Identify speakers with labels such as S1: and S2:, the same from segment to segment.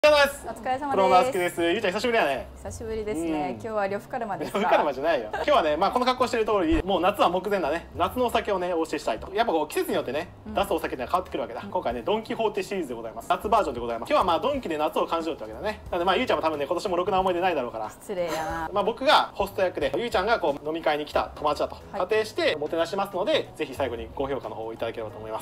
S1: お疲れ様です。
S2: お疲れ様です。
S1: プロナースケです。ゆうちゃん久しぶりだね。
S2: 久しぶりですね。今日は呂布カルマですか。
S1: 呂布カルマじゃないよ。今日はね、この格好してる通り、もう夏は目前だね。夏のお酒をね、お教えしたいと。やっぱこう季節によってね、出すお酒って変わってくるわけだ。今回ね、ドンキホーテシリーズでございます。夏バージョンでございます。今日はドンキで夏を感じようってわけだね。なのでゆうちゃんも多分ね、今年もろくな思い出ないだろうから。
S2: 失礼やな。
S1: 僕がホスト役で、ゆうちゃんがこう飲み会に来た友達だと仮定してもてなしますので、ぜひ最後にご評価の方をいただければと思います。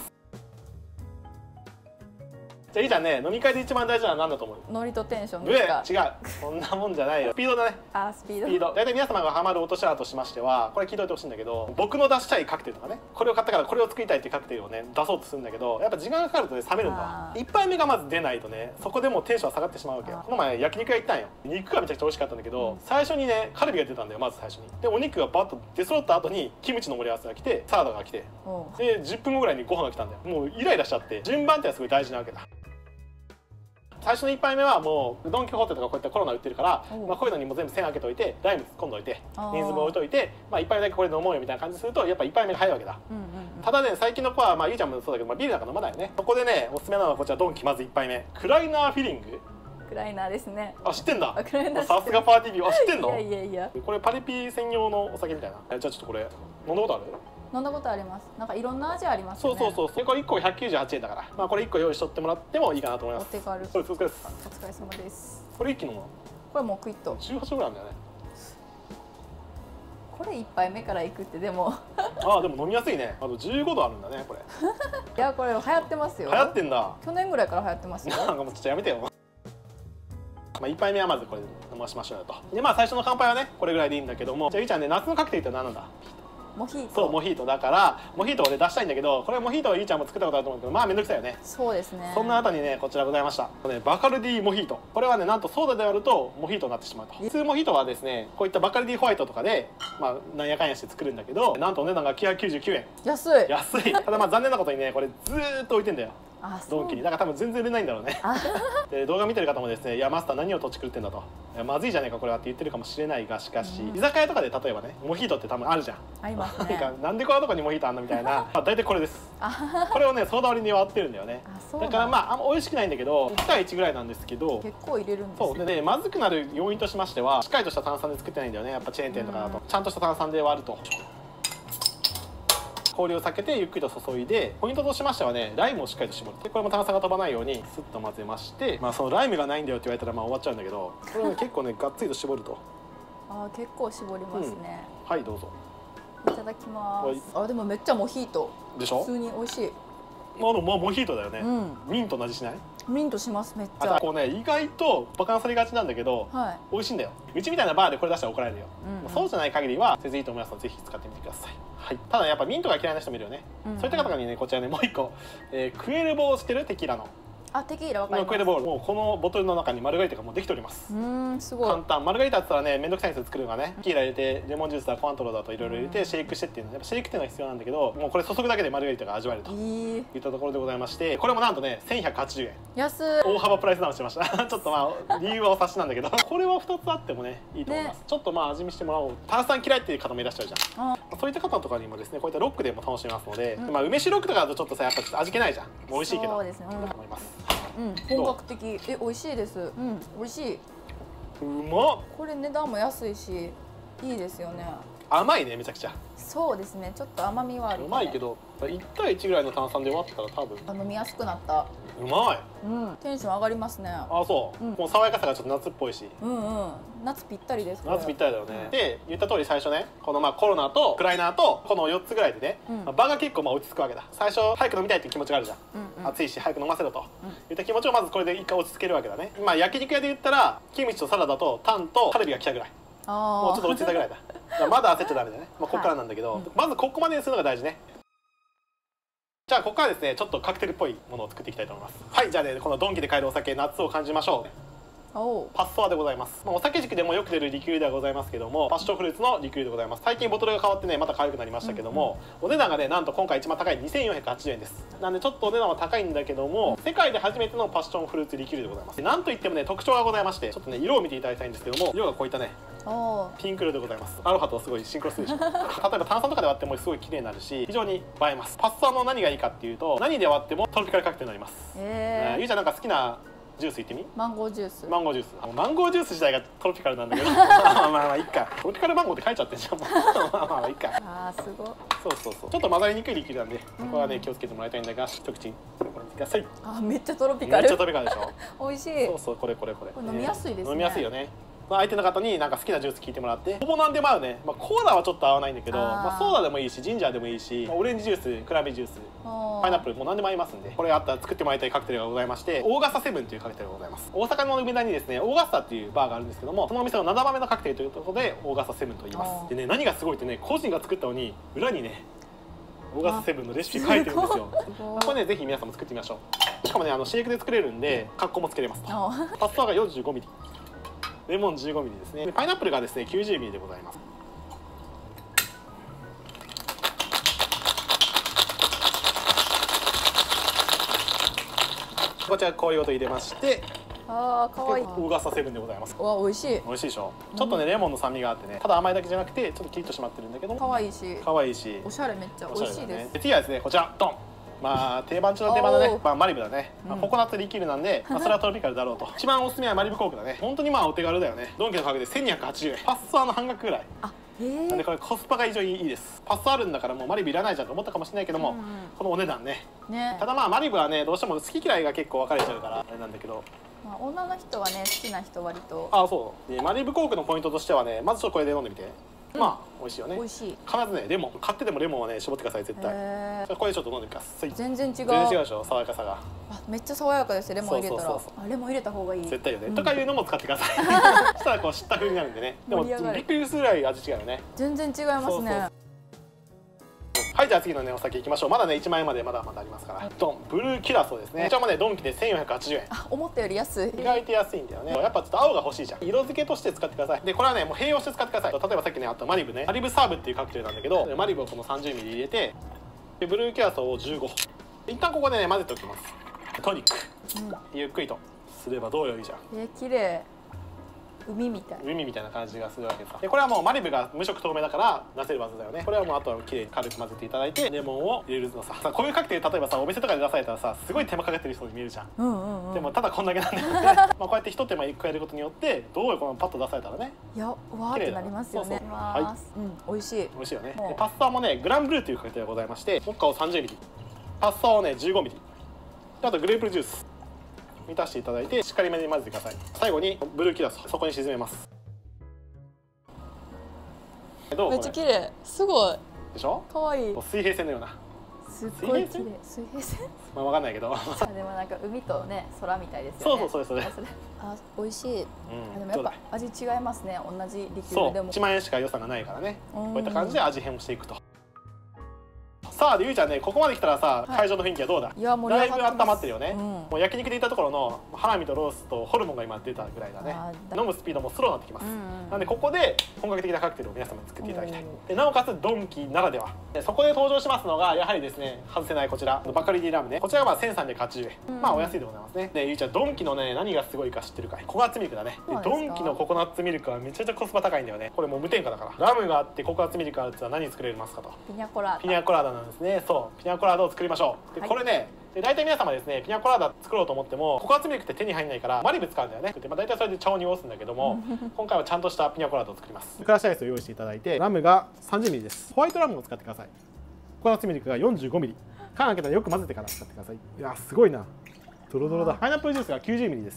S1: じゃあいいじゃんね、飲み会で一番大事なのは何だと思う？
S2: ノリとテンションですか？
S1: 違う、そんなもんじゃないよ。スピードだね。
S2: スピード。
S1: 大体皆様がハマる落とし穴としましては、これ聞いておいてほしいんだけど、僕の出したいカクテルとかね、これを買ったからこれを作りたいっていうカクテルをね出そうとするんだけど、やっぱ時間がかかるとね冷めるんだ。1杯目がまず出ないとね、そこでもうテンション下がってしまうわけよ。この前焼肉屋行ったんよ。肉がめちゃくちゃ美味しかったんだけど、最初にねカルビが出たんだよ、まず最初に。でお肉がバッと出揃った後にキムチの盛り合わせが来て、サラダが来て、で10分後ぐらいにご飯が来たんだよ。もうイライラしちゃって、順番ってのはすごい大事なわけだ。最初の1杯目はもうドン・キホーテとかこういったコロナ売ってるから、こういうのにも全部線開けといて、ライム突っ込んどいて、水も置いといて、1杯目だけこれ飲もうよみたいな感じすると、やっぱ1杯目が早いわけだ。ただね、最近の子はゆうちゃんもそうだけど、ビールなんか飲まないよね。そこでねおすすめなのはこちら、ドンキまず1杯目クライナーフィリング。
S2: クライナーですね。
S1: 知ってんだ。さすがパーティービュー。知ってんの？
S2: いや
S1: これパリピ専用のお酒みたいな。じゃあちょっとこれ飲んだことある？
S2: 飲んだことあります。なんかいろんな味ありますよね。
S1: そう。これ1個198円だから、これ1個用意しとってもらってもいいかなと思います。
S2: お手軽。
S1: そうです。お疲れ様
S2: です。
S1: これ一気飲むの？
S2: これもうクイッと。
S1: 18グラムだよね。
S2: これ1杯目からいくってでも
S1: でも飲みやすいね。15度あるんだねこれ。
S2: いやこれ流行ってますよ。
S1: 流行ってんだ。
S2: 去年ぐらいから流行ってますよ。
S1: なんかもうちょっとやめてよ。1杯目はまずこれ飲ましましょうよと。で最初の乾杯はねこれぐらいでいいんだけども、じゃあゆうちゃんね、夏のカクテルって何なんだ？
S2: モヒート。
S1: そうモヒートだから、モヒートを出したいんだけど、これモヒートをゆうちゃんも作ったことあると思うけど、めんどくさいよね。
S2: そうですね。
S1: そんな後にねこちらございました。バカルディモヒート。これはねなんとソーダで割るとモヒートになってしまうと。普通モヒートはですね、こういったバカルディホワイトとかでなんやかんやして作るんだけど、なんとお値段が999円。
S2: 安い。
S1: ただ残念なことにねこれずーっと置いてんだよ。ドンキに。だから多分全然売れないんだろうね。で動画見てる方もですね、いやマスター何を土地狂ってんだと、まずいじゃねえかこれはって言ってるかもしれないが、しかし居酒屋とかで例えばねモヒートって多分あるじゃん。
S2: ありますね。
S1: なんでこんなとこにモヒートあんのみたいな。大体これです。これをねソーダ割りに割ってるんだよね。だからあんま美味しくないんだけど、1対1ぐらいなんですけど、
S2: 結構入れるんですよ。
S1: そうでね、まずくなる要因としましては、しっかりとした炭酸で作ってないんだよね。やっぱチェーン店とかだとちゃんとした炭酸で割ると氷を避けてゆっくりと注いで、ポイントとしましてはねライムをしっかりと絞る。でこれも炭酸が飛ばないようにスッと混ぜまして、そのライムがないんだよって言われたら終わっちゃうんだけど、これはね結構ねがっつりと絞ると。
S2: 結構絞りますね。
S1: はいどうぞ。
S2: いただきます。でもめっちゃモヒート
S1: でしょ。
S2: 普通に美味しい。
S1: モヒートだよね。ミントの味しない？
S2: ミントします。めっちゃ
S1: こうね意外とバカにされがちなんだけど、美味しいんだよ。うちみたいなバーでこれ出したら怒られるよ。そうじゃない限りは全然いいと思いますので、ぜひ使ってみてください。ただやっぱミントが嫌いな人もいるよね。そういった方にねこちらねもう一個、クエルボをしてるテキーラの。
S2: テキーラわかります。
S1: クエルボールもうこのボトルの中にマルガリータがもうできております。
S2: すごい
S1: 簡単。マルガリータって言ったらねめんどくさいんですよ作るのがね。テキーラ入れてレモンジュースだコアントロだといろいろ入れてシェイクしてっていうのはやっぱシェイクっていうのが必要なんだけど、もうこれ注ぐだけでマルガリータが味わえるといったところでございまして、これもなんとね1180円。
S2: 安い。
S1: 大幅プライスダウンしてました。ちょっと理由はお察しなんだけど、これは2つあってもねいいと思います。ちょっと味見してもらおう。炭酸嫌いっていう方もいらっしゃるじゃん。そういった方とかにもですねこういったロックでも楽しめますので、梅酒ロックとかだとちょっとさやっぱちょっと味気ないじゃん。美味しいけど
S2: そうですね。
S1: 思います。
S2: 本格的。美味しいです。美味しい。
S1: うまっ。
S2: これ値段も安いしいいですよね。
S1: 甘いねめちゃくちゃ。
S2: そうですね、ちょっと甘みはある。
S1: うまいけど1対1ぐらいの炭酸で割ったら多分
S2: 飲みやすくなった。
S1: うまい。
S2: テンション上がりますね。
S1: そう。この爽やかさがちょっと夏っぽいし。
S2: 夏ぴったりです。
S1: 夏ぴったりだよね。で言った通り最初ねこのコロナとクライナーとこの4つぐらいでね場が結構落ち着くわけだ。最初早く飲みたいっていう気持ちがあるじゃん。暑いし早く飲ませろといった気持ちをまずこれで一回落ち着けるわけだね。焼肉屋で言ったらキムチとサラダとタンとカルビが来たぐらい。もうちょっと落ち着いたぐらいだ。まだ焦っちゃダメだね。ここからなんだけど、まずここまでにするのが大事ね。じゃあここからですねちょっとカクテルっぽいものを作っていきたいと思います。じゃあねこのドンキで買えるお酒夏を感じましょう。パッソアでございます。お酒軸でもよく出るリキュールではございますけども、パッションフルーツのリキュールでございます。最近ボトルが変わってねまた可愛くなりましたけども、お値段がねなんと今回一番高い2480円です。なんでちょっとお値段は高いんだけども、世界で初めてのパッションフルーツリキュールでございます。なんといってもね特徴がございまして、ちょっとね色を見ていただきたいんですけども、色がこういったねピンク色でございます。アロハとすごいシンクロするでしょ。例えば炭酸とかで割ってもすごい綺麗になるし、非常に映えます。パッソアの何がいいかっていうと、何で割ってもトロピカルカクテルになります。ゆうちゃんなんか好きなジュースいってみ。
S2: マンゴージュース。
S1: マンゴージュース。マンゴージュース自体がトロピカルなんだけどまあいいか。トロピカルマンゴーって書いちゃってんじゃん。まあいいか。
S2: あーすごい。
S1: そうちょっと混ざりにくいリキュールなんで、ここはね気をつけてもらいたいんだが、一口ください。
S2: あ、めっちゃトロピカル。
S1: めっちゃトロピカルでしょ。
S2: 美味しい。
S1: そうこれ
S2: 飲みやすいですね。
S1: 飲みやすいよね。相手の方になんか好きなジュース聞いてもらって、ほぼ何でも合うね。コーラはちょっと合わないんだけど、ソーダでもいいし、ジンジャーでもいいし、オレンジジュース、クラベジュース、パイナップル、もう何でも合いますんで、これあったら作ってもらいたいカクテルがございまして、オーガスタセブンというカクテルがございます。大阪の梅田にですね、オーガスタっていうバーがあるんですけども、そのお店の7番目のカクテルということでオーガスタセブンと言います。でね、何がすごいってね、個人が作ったのに裏にねオーガスタセブンのレシピ書いてるんですよ。これね、ぜひ皆さんも作ってみましょう。しかもね、シェイクで作れるんでカッコもつけれますと。パスタが45ミリ、レモン15ミリですね。でパイナップルがですね90ミリでございます。こちら氷ごと入れまして、
S2: あーかわいい。
S1: オーガスタセブンでございます。
S2: わ、美味しい。
S1: 美味しいでしょ。ちょっとねレモンの酸味があってね、ただ甘いだけじゃなくてちょっとキリッと締まってるんだけども、
S2: 可愛いし、
S1: 可愛いし、
S2: おしゃれ、めっちゃ美味しいです。
S1: で次はですね、こちらドン。定番中の定番だね。マリブだね。ココナッツリキュールなんで、それはトロピカルだろうと。一番おすすめはマリブコークだね。本当にお手軽だよね。ドンキの価格で1280円。パッサーの半額ぐらい。なんでこれコスパが非常にいいです。パッサーあるんだからもうマリブいらないじゃんと思ったかもしれないけども、このお値段ね。ただマリブはね、どうしても好き嫌いが結構分かれちゃうからあれなんだけど。
S2: 女の人はね、好きな人割と。
S1: そうでマリブコークのポイントとしてはね、まずちょっとこれで飲んでみて。美味しいよね。
S2: 美味しい。
S1: 必ずね、レモン買ってでもレモンはね絞ってください、絶対。これちょっと飲んでください。
S2: 全然違う。
S1: 全然違うでしょ、爽やかさが。
S2: めっちゃ爽やかです。レモン入れたら。レモン入れた方がいい。
S1: 絶対よね。とかいうのも使ってください。そしたらこう知った風になるんでね。でもびっくりするぐらい味違うよね。
S2: 全然違いますね。
S1: はい、じゃあ次のねお酒いきましょう。まだね1万円までまだありますから。ドン、ブルーキュラソーですね。こちらもねドンキで1480円。
S2: 思ったより安い。
S1: 意外と安いんだよね。やっぱちょっと青が欲しいじゃん。色付けとして使ってください。でこれはねもう併用して使ってください。例えばさっきねあったマリブね、マリブサーブっていうカクテルなんだけど、マリブをこの30ミリ入れて、でブルーキュラソーを15。一旦ここでね混ぜておきます。トニック、ゆっくりとすればどうよりじゃん。
S2: 綺麗。海みたい。
S1: 海みたいな感じがするわけさ。でこれはもうマリブが無色透明だから出せる技だよね。これはもうあとはきれいに軽く混ぜていただいて、レモンを入れるのさ。こういうカクテル例えばさお店とかで出されたらさ、すごい手間かけてる人に見えるじゃん。でもただこんだけなんだよね。こうやって一手間加えることによってどうよこのパッと出されたらね。
S2: いや、わーってなりますよね。はい。美味しい。
S1: 美味しいよね。パスタもねグランブルーというカクテルがございまして、モッカを30ミリ、パスタをね15ミリ、あとグレープジュース満たしていただいてしっかりめに混ぜてください。最後にブルーキュラソーそこに沈めます。
S2: めっちゃ綺麗。すごい
S1: でしょ。
S2: 可愛い。
S1: 水平線のような。
S2: すっごい綺麗。水平線。
S1: わかんないけど。
S2: でもなんか海とね空みたいです
S1: よね。
S2: それ。美味しい。でもやっぱ味違いますね。同じリキュールでも。
S1: 1万円しか予算がないからね。こういった感じで味変をしていくと。さあでゆうちゃんね、ここまで来たらさ、会場の雰囲気はどうだ。だいぶ温まってるよね。もう焼肉でいたところのハラミとロースとホルモンが今出たぐらいだね。飲むスピードもスローになってきます。なんでここで本格的なカクテルを皆様に作っていただきたい。でなおかつドンキならでは。そこで登場しますのがやはりですね、外せないこちらバカリディラムね。こちらが1380円。お安いでございますね。でゆうちゃん、ドンキのね何がすごいか知ってるかい。ココナッツミルクだね。ドンキのココナッツミルクはめちゃめちゃコスパ高いんだよね。これもう無添加だから。ラムがあってココナッツミルクあるって何作れますかと。
S2: ピニャコラーダ。
S1: ピニャコラーダなんですね。そう、ピニャコラーダを作りましょう。でこれね、大体皆様ですね、ピニャコラーダ作ろうと思ってもココナッツミルクって手に入んないからマリブ使うんだよね。大体それで茶を濁すんだけども、今回はちゃんとしたピニャコラーダを作ります。クラッシュアイスを用意していただいて、ラムが30ミリです。ホワイトラムを使ってください。ココナッツミルクが45ミリ。缶開けたらよく混ぜてから使ってください。いやすごいな、ドロドロだ。パイナップルジュースが90ミリです。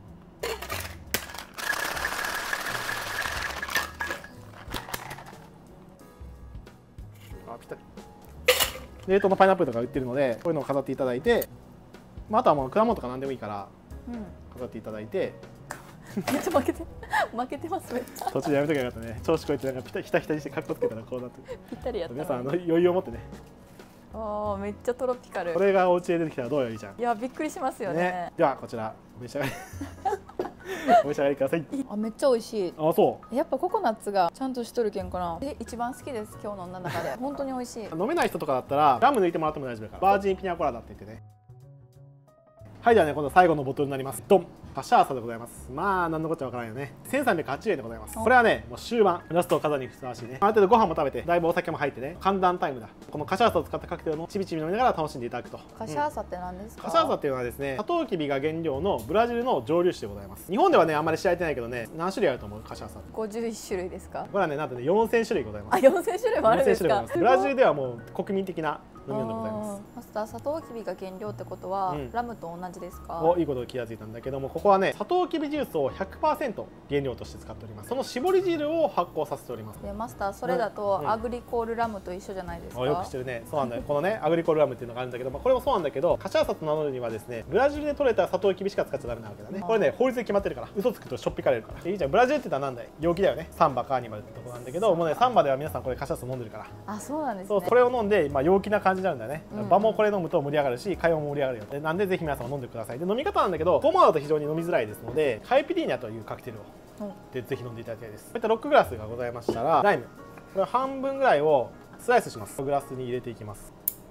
S1: ぴったり。冷凍のパイナップルとか売ってるので、こういうのを飾っていただいて、あとはもう果物とか何でもいいから飾っていただいて。
S2: めっちゃ負けてます。めっちゃ
S1: 途中でやめときゃよかったね。調子こいてなんかひたひたにしてカッコつけたらこうなって。
S2: ぴったりやった。
S1: 皆さん余裕を持ってね。
S2: めっちゃトロピカル。
S1: これがお家で出てきたらどうよりちゃん。
S2: いやびっくりしますよね。
S1: ではこちらお召し上がりお召し上がりください。
S2: めっちゃ美味しい。
S1: そう。
S2: やっぱココナッツがちゃんとしとるけんかな。一番好きです。今日飲んだ中で本当に美味しい。
S1: 飲めない人とかだったらラム抜いてもらっても大丈夫だから。バージンピニャコラダって言ってね。はい、ではね今度最後のボトルになります。ドン。 カシャーサでございます。まあ何のこっちゃわからんよね。1380円でございます。これはねもう終盤ラストを飾りにふさわしいね。ある程度ご飯も食べてだいぶお酒も入ってね寒暖タイムだ。このカシャーサを使ったカクテルのちびちび飲みながら楽しんでいただくと。
S2: カシャーサって何ですか？
S1: カシャーサっていうのはですね、サトウキビが原料のブラジルの蒸留酒でございます。日本ではねあんまり知られてないけどね、何種類あると思う？カシャーサ
S2: 51種類ですか？
S1: これはねなんとね4000種類ございます。
S2: あ、4000種類もあるんですか？
S1: ブラジルではもう国民的な飲み物でございます。
S2: マスター、サトウキビが原料ってことは、ラムと同じですか？
S1: いいことを気がついたんだけども、ここはねサトウキビジュースを 100% 原料として使っております。その搾り汁を発酵させております。
S2: でマスター、それだと、アグリコールラムと一緒じゃないですか？
S1: よく知ってるね。そうなんだよ。このねアグリコールラムっていうのがあるんだけど、これもそうなんだけど、カシャーサと名乗るにはですねブラジルで採れたサトウキビしか使っちゃダメなわけだね。これね法律で決まってるから、嘘つくとしょっぴかれるから。いいじゃん。ブラジルって言ったらなんだい、陽気だよね。サンバカーニバルってとこなんだけど、もうねサンバでは皆さんこれカシャーサ飲んでるから。
S2: あ、そうなんですね。
S1: そう、これを飲んで陽気な感じになるんだよね。場もこれ飲むと盛り上がるし、会話も盛り上がるよ。なんでぜひ皆さん飲んでください。で飲み方なんだけど、ゴマだと非常に飲みづらいですので、カイピリーニャというカクテルをでぜひ飲んでいただきたいです。こういったロックグラスがございましたら、ライムこれ半分ぐらいをスライスします。グラスに入れていきます。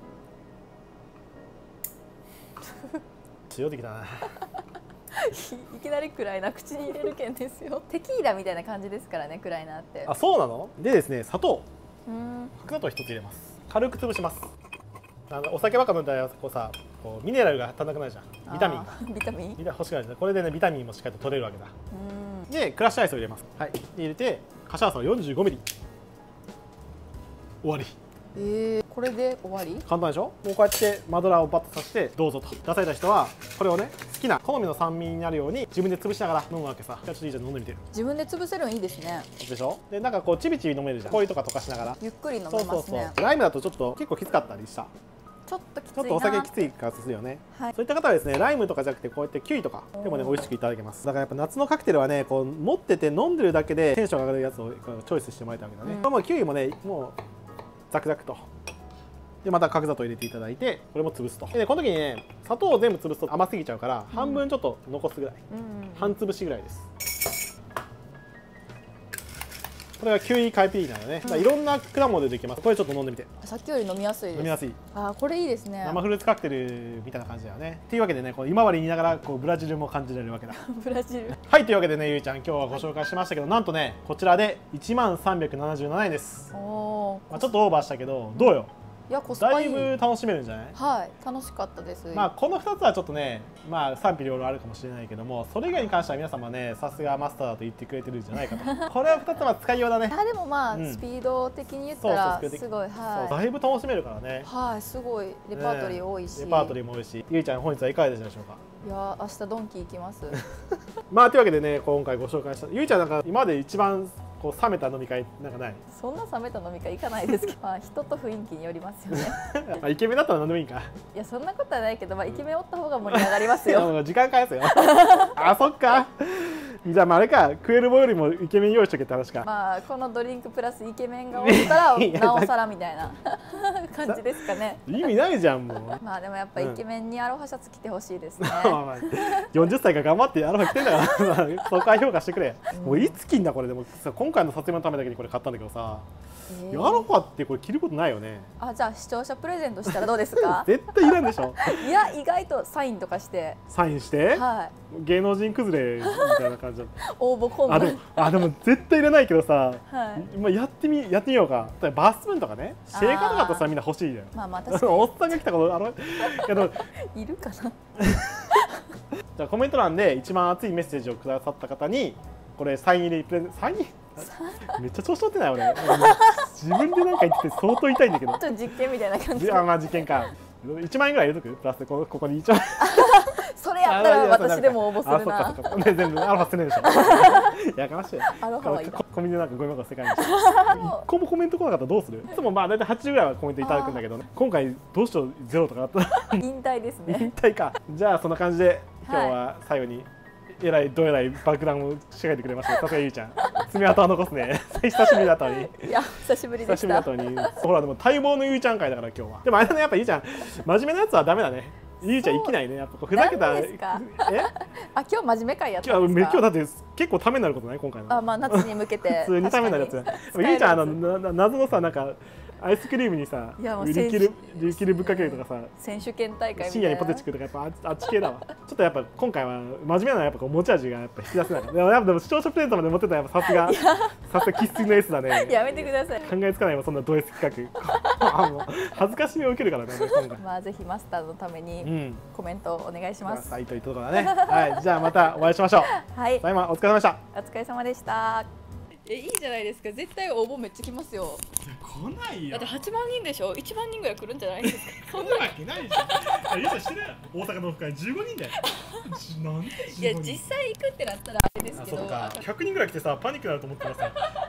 S1: 塩できたな。
S2: いきなり暗いな、口に入れるけんですよ。テキーラみたいな感じですからね、暗いなって。
S1: あ、そうなの？でですね、砂糖、白砂糖一つ入れます。軽く潰します。お酒ばっか飲んだらこうさ、こうミネラルが足んなくなるじゃん。ビタミンが。
S2: ビタミン
S1: 欲しくなる。これでねビタミンもしっかりと取れるわけだ。でクラッシュアイスを入れます。はい。入れてカシャーサを45ミリ。終わり。
S2: これで終わり？
S1: 簡単でしょ。もうこうやってマドラーをバッとさせてどうぞと出された人はこれをね好きな好みの酸味になるように自分で潰しながら飲むわけさ。じゃあちょっといいじゃん、飲んでみてる。
S2: 自分で潰せるのいいですね。
S1: でしょ。でなんかこうちびちび飲めるじゃん。氷とか溶かしながら
S2: ゆっくり飲めますね。
S1: ライムだとちょっと結構きつかったりした。
S2: ちょっときついな。
S1: ちょっとお酒きつい感じするよね。はい、そういった方はですねライムとかじゃなくてこうやってキウイとかでもね美味しくいただけます。だからやっぱ夏のカクテルはねこう持ってて飲んでるだけでテンション上がるやつをチョイスしてもらいたいわけだね。もうキウイもねもうザクザクと。でまた角砂糖入れていただいてこれも潰すと。でこの時にね砂糖を全部潰すと甘すぎちゃうから、半分ちょっと残すぐらい、半潰しぐらいです。これはキウイカイピリーナだね。いろんな果物でできます。これちょっと飲んでみて。
S2: さっきより飲みやすいです。
S1: 飲みやすい。
S2: あ、これいいですね。
S1: 生フルーツカクテルみたいな感じだよね。っていうわけでね、こう今治にいながらこうブラジルも感じられるわけだ。
S2: ブラジル。
S1: はい、というわけでね、ゆいちゃん今日はご紹介しましたけど、なんとねこちらで1377円です。まあちょっとオーバーしたけどどうよ。
S2: いや、コスパいい。
S1: だいぶ楽しめるんじゃない？
S2: はい、楽しかったです。
S1: まあこの2つはちょっとね、まあ賛否両論あるかもしれないけども、それ以外に関しては皆様ね、さすがマスターだと言ってくれてるんじゃないかと。これは2つは使いようだね。
S2: でもまあ、スピード的に言ったらすごい、はい。
S1: だいぶ楽しめるからね。
S2: はい、すごいレパートリー多いし。
S1: レパートリーも多いし、ゆいちゃん本日はいかがでしたでしょうか？
S2: いや、明日ドンキ行きます。
S1: まあというわけでね、今回ご紹介したゆいちゃんなんか今まで一番こう冷めた飲み会なんかない？
S2: そんな冷めた飲み会行かないですけど、まあ人と雰囲気によりますよね。
S1: まあイケメンだったら何でもいいか。
S2: いや、そんなことはないけど、まあイケメンおった方が盛り上がりますよ。
S1: 時間返すよ。あ、そっか。じゃあまああれか、クエルボよりもイケメン用意しとけって話か。
S2: まあこのドリンクプラスイケメンがおったらなおさらみたいな感じですかね。
S1: 意味ないじゃんもう。
S2: まあでもやっぱイケメンにアロハシャツ着てほしいですね。
S1: 40歳が頑張ってアロハ着てんだからそこは評価してくれ。もういつ着んだこれ。でもさ今回の撮影のためだけにこれ買ったんだけどさ、アロハってこれ着ることないよね。
S2: あ、じゃあ視聴者プレゼントしたらどうですか？
S1: 絶対いらんでしょ。
S2: いや、意外とサインとかして。
S1: サインして。
S2: はい。
S1: 芸能人崩れみたいな感じだ。
S2: 応募コンボ。
S1: でも絶対いらないけどさ、まあやってみようか。バスプーンとかね、シェーカーとかとさみんな欲しいじゃん。
S2: まあまあ確かに。
S1: おっさんが来たこと
S2: いるかな。
S1: じゃあコメント欄で一番熱いメッセージをくださった方にこれサイン入りプレゼント。サインめっちゃ調子乗ってない俺。自分でなんか言ってて相当痛いんだけど。
S2: ちょっと実験みたいな感じ。
S1: まあ実験か。1万円ぐらい入れとく？プラスここに1万円。
S2: それやったら私でも応募するな。
S1: あ、そっか。で全部アロハ捨てねえでしょ。やかましい。
S2: アロハはいい。
S1: コミュニティなんかゴミ箱世界に。1個もコメント来なかったらどうする？いつもまあ大体80ぐらいはコメントいただくんだけどね。今回どうしようゼロとかあったら。
S2: 引退ですね。
S1: 引退か。じゃあそんな感じで今日は最後に。えらいどえらい爆弾を仕掛けてくれました。さすがゆいちゃん。爪痕は残すね。久しぶりだったのに。
S2: いや久しぶりでした。
S1: 久しぶりだったのに。ほらでも待望のゆいちゃん会だから今日は。でもあれだね、やっぱゆいちゃん真面目なやつはダメだね。ゆいちゃん生きないね。やっぱふざけた。
S2: あ、今日真面目会やったんですか？
S1: 今日だって結構ためになることない今回の。
S2: あ、まあ夏に向けて。
S1: 普通にためになるやつ。ゆいちゃん謎のさなんか。 アイスクリームにさ
S2: いやもう
S1: 売り切るぶっかけるとかさ、
S2: 選手権大会みたいな
S1: 深夜にポテチ食うとかやっぱあっち系だわ。ちょっとやっぱ今回は真面目なやっぱこう持ち味がやっぱ引き出せない。でも視聴者プレゼントまで持ってたらやっぱさすが生粋のエースだね。
S2: やめてください。
S1: 考えつかないもんそんなド S 企画。もう恥ずかしみを受けるからね今回。
S2: まあぜひマスターのためにコメントをお願いします。
S1: はい、というところだね。はい、じゃあまたお会いしましょう。
S2: はい。
S1: 今お疲れ様でした。
S2: お疲れ様でした。いいじゃないですか。絶対応募めっちゃ来ますよ。
S1: 来ないよ。
S2: だって8万人でしょ。1万人ぐらい来るんじゃないですか。
S1: そんなわけないじゃん。優勝してるやん。大阪のオフ会15人だよ。なんで15人。
S2: いや実際行くってなったらあれですけど。
S1: そうか。100人ぐらい来てさパニックになると思ったらさ